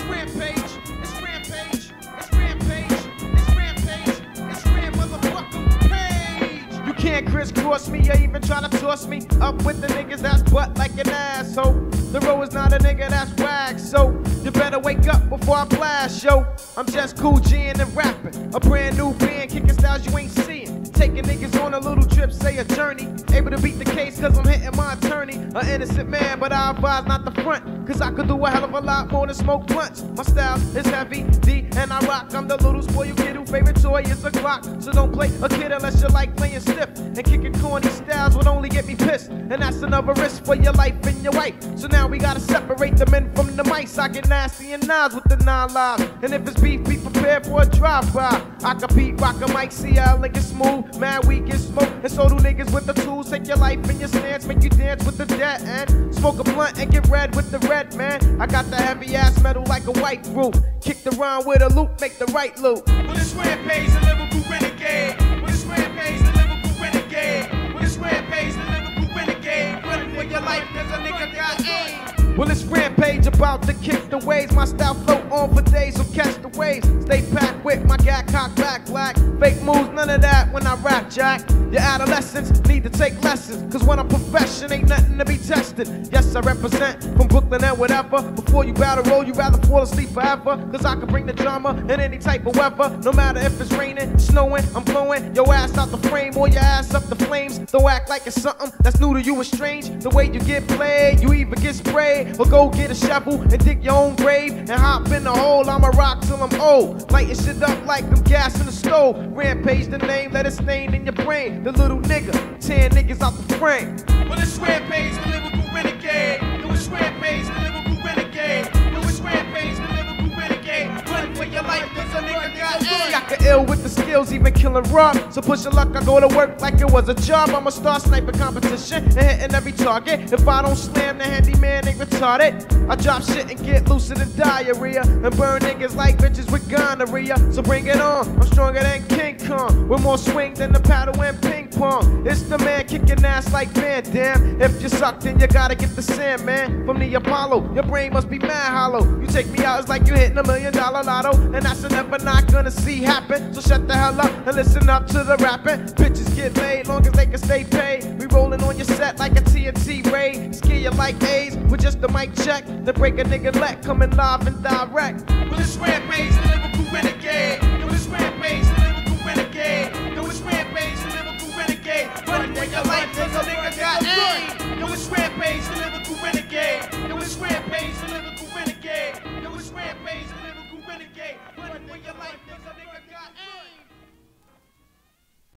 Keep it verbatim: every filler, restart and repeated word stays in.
Rampage, it's Rampage, it's Rampage, it's Rampage, it's Ram motherfucking Page. You can't crisscross me or even try to toss me up with the niggas that's butt like an asshole. The road is not a nigga that's whack, so you better wake up before I blast, yo. I'm just cool G'ing and rapping, a brand new band, kicking styles you ain't seeing. Taking niggas on a little trip, say a journey. Able to beat the case cause I'm hitting my attorney. An innocent man, but I advise not the front, cause I could do a hell of a lot more than smoke blunts. My style is heavy, D, and I rock. I'm the little spoiled kid whose favorite toy is a clock. So don't play a kid unless you like playing stiff. And kicking corny styles would only get me pissed. And that's another risk for your life and your wife. So now we gotta separate the men from the mice. I get nasty and knives with the nine lives. And if it's beef, be prepared for a drive-by. I compete, rock a mic, C L, and get smooth. Mad weak and smoke, and so do niggas with the tools. Take your life in your stance, make you dance with the dead, and smoke a blunt and get red with the red, man. I got the heavy ass metal like a white roof. Kick the rhyme with a loop, make the right loop. Well, it's Rampage, the Liverpool Renegade. Well, it's Rampage, the Liverpool Renegade. Well, it's Rampage, the Liverpool Renegade. Running for your life, cause a nigga got aim. Well, it's Rampage about to kick the waves. My style float on for days, so catch the waves. Stay packed with my gat cock back black. Fake moves, none of that when I rap, Jack. Your adolescents need to take lessons, cause when I'm profession, ain't nothing to be tested. Yes, I represent from Brooklyn and whatever. Before you battle roll, you rather fall asleep forever, cause I can bring the drama in any type of weather. No matter if it's raining, snowing, I'm blowing your ass out the frame or your ass up the flames. Don't act like it's something that's new to you and strange. The way you get played, you either get sprayed or go get a shovel and dig your own grave and hop in the hole. I'ma rock till I'm old, lighting shit up like I'm gas in the stove. Rampage the name, let it stain in your brain. The little nigga, tearing niggas out the frame. Well, it's Rampage, the Liverpool Renegade. Yo, it's Rampage, the Liverpool Renegade. Yo, it's Rampage, the Liverpool Renegade. Running for your life, cause a nigga got aim. I can ill with the skills, even killing rough. So push your luck, I go to work like it was a job. I'ma start sniping competition and hitting every target. If I don't slam, the handyman ain't retarded. I drop shit and get lucid in diarrhea and burn niggas like bitches with gonorrhea. So bring it on, I'm stronger than King Kong, with more swing than the paddle and ping pong. It's the man kicking ass like Van Damme. If you suck, then you gotta get the Sandman from the Apollo. Your brain must be mad hollow. You take me out, it's like you hitting a million dollar lotto, and that's a never not gonna see happen. So shut the hell up and listen up to the rapping. Bitches get laid long as they can stay paid. We rolling on your set like a T N T raid. Scare you like A's with just the mic check. Then break a nigga leg, coming live and direct. Well, it's Rampage, the Liverpool Renegade. Yo, it's Rampage, the Liverpool Renegade. Yo, it's Rampage, the Liverpool Renegade. Running for your life, cause a nigga got aim. Yo, it's Rampage, the Liverpool Renegade. Yo, it's Rampage, the Liverpool Renegade. Yo, it's Rampage, the Liverpool Renegade. Running for your life, cause